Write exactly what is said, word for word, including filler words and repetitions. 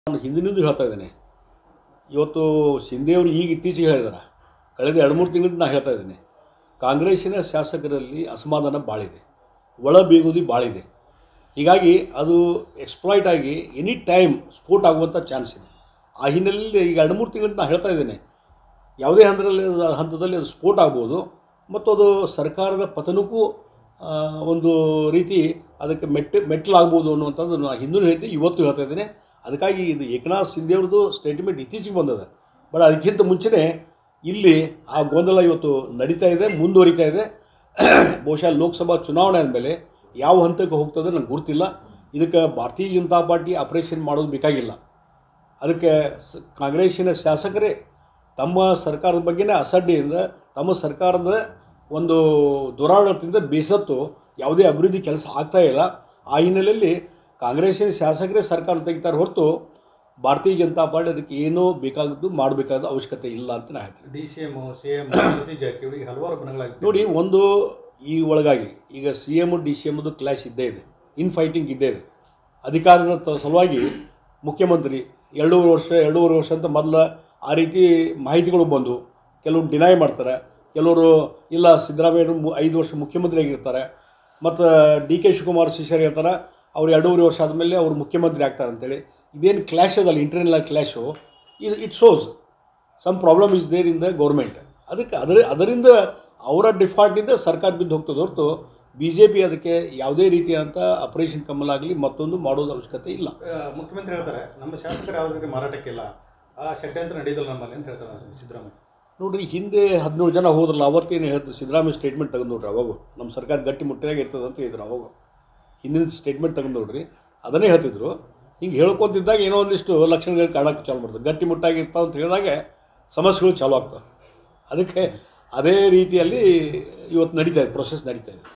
ನಾನು ಹಿಂದಿನಿಂದ ಹೇಳ್ತಾ ಇದ್ದೇನೆ. ಇವತ್ತು ಶಿಂದೆಯವರು ಈಗ ಇತ್ತೀಚೆಗೆ ಹೇಳಿದ್ದಾರೆ, ಕಳೆದ ಎರಡು ಮೂರು ತಿಂಗಳಿಂದ ನಾನು ಹೇಳ್ತಾ ಇದ್ದೇನೆ, ಕಾಂಗ್ರೆಸ್ಸಿನ ಶಾಸಕರಲ್ಲಿ ಅಸಮಾಧಾನ ಭಾಳಿದೆ, ಒಳ ಬೀಗುದಿ ಭಾಳಿದೆ. ಹೀಗಾಗಿ ಅದು ಎಕ್ಸ್ಪ್ಲಾಯ್ಟ್ ಆಗಿ ಎನಿ ಟೈಮ್ ಸ್ಫೋಟ್ ಆಗುವಂಥ ಚಾನ್ಸ್ ಇದೆ. ಆ ಹಿನ್ನೆಲೆಯಲ್ಲಿ ಈಗ ಎರಡು ಮೂರು ತಿಂಗಳಿಂದ ನಾನು ಹೇಳ್ತಾ ಇದ್ದೇನೆ, ಯಾವುದೇ ಹಂತದಲ್ಲಿ ಹಂತದಲ್ಲಿ ಅದು ಸ್ಫೋಟ ಆಗ್ಬೋದು ಮತ್ತು ಅದು ಸರ್ಕಾರದ ಪತನಕ್ಕೂ ಒಂದು ರೀತಿ ಅದಕ್ಕೆ ಮೆಟ್ಟ ಮೆಟ್ಟಲಾಗ್ಬೋದು ಅನ್ನುವಂಥದ್ದು ನಾನು ಹಿಂದೂ ಹೇಳಿದ್ದೆ, ಇವತ್ತು ಹೇಳ್ತಾ ಇದ್ದೇನೆ. ಅದಕ್ಕಾಗಿ ಇದು ಏಕನಾಥ್ ಶಿಂದೆಯವ್ರದ್ದು ಸ್ಟೇಟ್ಮೆಂಟ್ ಇತ್ತೀಚೆಗೆ ಬಂದದ. ಬಟ್ ಅದಕ್ಕಿಂತ ಮುಂಚೆನೇ ಇಲ್ಲಿ ಆ ಗೊಂದಲ ಇವತ್ತು ನಡೀತಾ ಇದೆ, ಮುಂದುವರಿತಾ ಇದೆ. ಬಹುಶಃ ಲೋಕಸಭಾ ಚುನಾವಣೆ ಆದಮೇಲೆ ಯಾವ ಹಂತಕ್ಕೆ ಹೋಗ್ತದೆ ನನಗೆ ಗೊತ್ತಿಲ್ಲ. ಇದಕ್ಕೆ ಭಾರತೀಯ ಜನತಾ ಪಾರ್ಟಿ ಆಪರೇಷನ್ ಮಾಡೋದು ಬೇಕಾಗಿಲ್ಲ. ಅದಕ್ಕೆ ಕಾಂಗ್ರೆಸ್ಸಿನ ಶಾಸಕರೇ ತಮ್ಮ ಸರ್ಕಾರದ ಬಗ್ಗೆನೇ ಅಸಡ್ಡೆಯಿಂದ, ತಮ್ಮ ಸರ್ಕಾರದ ಒಂದು ದುರಾಡಳಿತದಿಂದ ಬೇಸತ್ತು ಯಾವುದೇ ಅಭಿವೃದ್ಧಿ ಕೆಲಸ ಆಗ್ತಾಯಿಲ್ಲ. ಆ ಹಿನ್ನೆಲೆಯಲ್ಲಿ ಕಾಂಗ್ರೆಸ್ಸಿನ ಶಾಸಕರೇ ಸರ್ಕಾರ ತೆಗಿತಾರೆ ಹೊರತು ಭಾರತೀಯ ಜನತಾ ಪಾರ್ಟಿ ಅದಕ್ಕೆ ಏನೂ ಬೇಕಾದದ್ದು ಮಾಡಬೇಕಾದ ಅವಶ್ಯಕತೆ ಇಲ್ಲ ಅಂತ ನಾನು ಹೇಳ್ತೀನಿ. D C M C M Satish ಜಾರಕಿಹೊಳಿಗೆ ಹಲವಾರು ಬಣಗಳಾಗಿ ನೋಡಿ, ಒಂದು ಈ ಒಳಗಾಗಿ ಈಗ ಸಿ ಎಮ್ ಡಿ ಸಿ ಎಮ್ದು ಕ್ಲಾಶ್ ಇದ್ದೇ ಇದೆ, ಇನ್ ಫೈಟಿಂಗ್ ಇದ್ದೇ ಇದೆ. ಅಧಿಕಾರದ ಸಲುವಾಗಿ ಮುಖ್ಯಮಂತ್ರಿ ಎರಡೂವರೆ ವರ್ಷ ಎರಡೂವರೆ ವರ್ಷ ಅಂತ ಮೊದಲ ಆ ರೀತಿ ಮಾಹಿತಿಗಳು ಬಂದು ಕೆಲವರು ಡಿನೈ ಮಾಡ್ತಾರೆ, ಕೆಲವರು ಇಲ್ಲ ಸಿದ್ದರಾಮಯ್ಯರು ಐದು ವರ್ಷ ಮುಖ್ಯಮಂತ್ರಿ ಆಗಿರ್ತಾರೆ, ಮತ್ತು ಡಿ ಕೆ ಶಿವಕುಮಾರ್ ಶಿಷ್ಯರು ಹೇಳ್ತಾರೆ ಅವ್ರು ಎರಡೂವರೆ ವರ್ಷ ಆದಮೇಲೆ ಅವರು ಮುಖ್ಯಮಂತ್ರಿ ಆಗ್ತಾರೆ ಅಂತೇಳಿ. ಇದೇನು ಕ್ಲ್ಯಾಶ್ ಅದಲ್ಲ, ಇಂಟರ್ನಲ್ ಕ್ಲ್ಯಾಶು, ಇದು it shows some problem is there in the government. ಅದಕ್ಕೆ ಅದರ ಅದರಿಂದ ಅವರ ಡಿಫಾಲ್ಟಿಂದ ಸರ್ಕಾರ ಬಿದ್ದು ಹೋಗ್ತದೆ ಹೊರತು ಬಿ ಜೆ ಪಿ ಅದಕ್ಕೆ ಯಾವುದೇ ರೀತಿಯಾದಂಥ ಆಪರೇಷನ್ ಕಮಲ್ ಆಗಲಿ ಮತ್ತೊಂದು ಮಾಡೋದು ಅವಶ್ಯಕತೆ ಇಲ್ಲ. ಮುಖ್ಯಮಂತ್ರಿ ಹೇಳ್ತಾರೆ ನಮ್ಮ ಶಾಸಕರು ಯಾವುದೇ ಮಾರಾಟಕ್ಕಿಲ್ಲ, ಆ ಷಡ್ಯಂತ್ರ ನಡೆಯೋದಿಲ್ಲ ನಮ್ಮಲ್ಲಿ ಅಂತ ಹೇಳ್ತಾರೆ ಸಿದ್ದರಾಮಯ್ಯ. ನೋಡಿರಿ, ಹಿಂದೆ ಹದಿನೇಳು ಜನ ಹೋದ್ರಲ್ಲ, ಅವತ್ತೇನು ಹೇಳ್ತಾರೆ ಸಿದ್ದರಾಮಯ್ಯ ಸ್ಟೇಟ್ಮೆಂಟ್ ತೆಗೆದು ನೋಡ್ರಿ, ಅವಾಗ ನಮ್ಮ ಸರ್ಕಾರ ಗಟ್ಟಿ ಮುಟ್ಟಿಯಾಗಿ ಇರ್ತದೆ ಅಂತ ಹೇಳಿದ್ರು. ಅವಾಗ ಹಿಂದಿನ ಸ್ಟೇಟ್ಮೆಂಟ್ ತೆಗೆದು ನೋಡ್ರಿ, ಅದನ್ನೇ ಹೇಳ್ತಿದ್ರು. ಹಿಂಗೆ ಹೇಳ್ಕೊತಿದ್ದಾಗ ಏನೋ ಒಂದಿಷ್ಟು ಲಕ್ಷಣಗಳು ಕಾಣೋಕ್ಕೆ ಚಾಲು ಮಾಡ್ತಾರೆ, ಗಟ್ಟಿ ಮುಟ್ಟಾಗಿ ಇರ್ತಾವೆ ಅಂತ ಹೇಳಿದಾಗ ಸಮಸ್ಯೆಗಳು ಚಾಲು ಆಗ್ತವೆ. ಅದಕ್ಕೆ ಅದೇ ರೀತಿಯಲ್ಲಿ ಇವತ್ತು ನಡೀತಾ ಇದೆ, ಪ್ರೊಸೆಸ್ ನಡೀತಾ ಇದೆ.